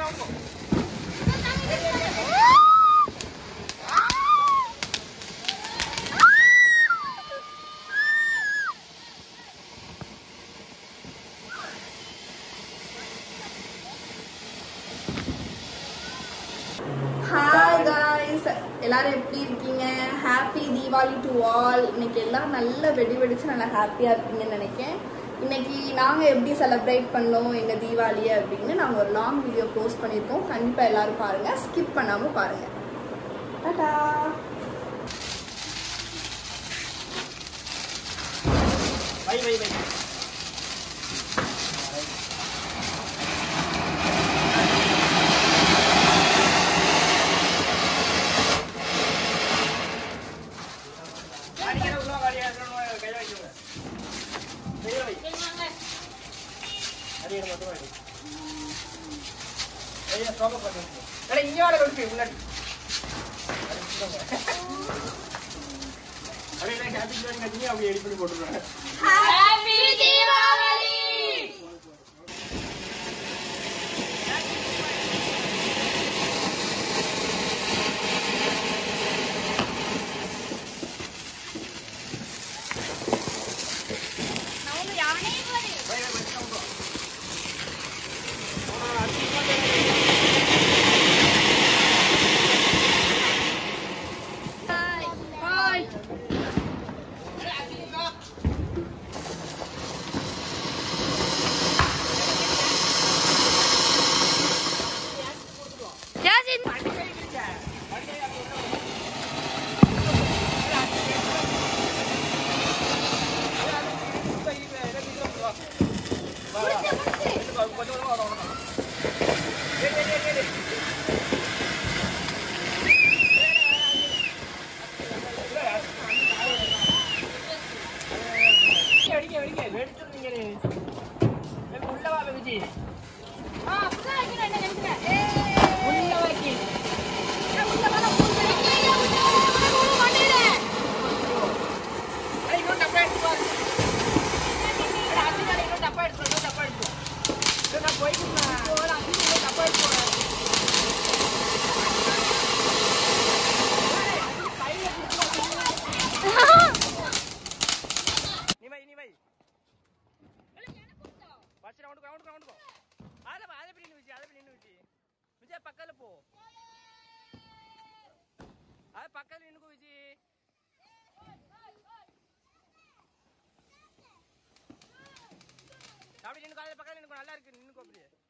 Hi guys, எல்லாரும் எப்படி இருக்கீங்க? Happy Deepavali to all. இன்னைக்கு எல்லாம் நல்ல வெடி வெடிச்சு நல்லா ஹாப்பியா இருப்பீங்கன்னு நினைக்கிறேன். இன்னைக்கு நாங்க எப்படி செலிப்ரேட் பண்ணோம் எங்க தீபாவளியை அப்படின்னு நாங்க ஒரு லாங் வீடியோ போஸ்ட் பண்ணிருக்கோம். கண்டிப்பா எல்லாரும் பாருங்க, ஸ்கிப் பண்ணாம பாருங்க. டாடா. Bye bye bye. அப்படி நின்னு காலையில பக்கத்துல நின்னு நல்லா இருக்கு நின்னு அப்படியே